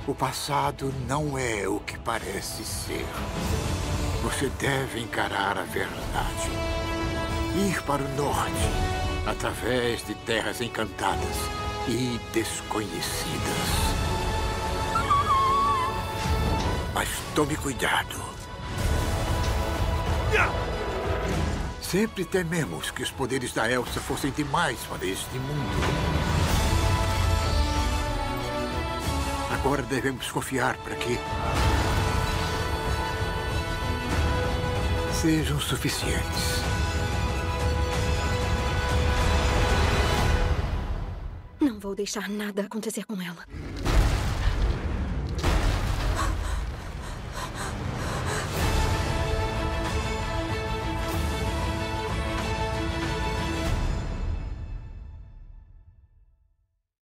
O passado não é o que parece ser. Você deve encarar a verdade. Ir para o norte, através de terras encantadas e desconhecidas. Mas tome cuidado. Sempre tememos que os poderes da Elsa fossem demais para este mundo. Agora devemos confiar para que sejam suficientes. Não vou deixar nada acontecer com ela.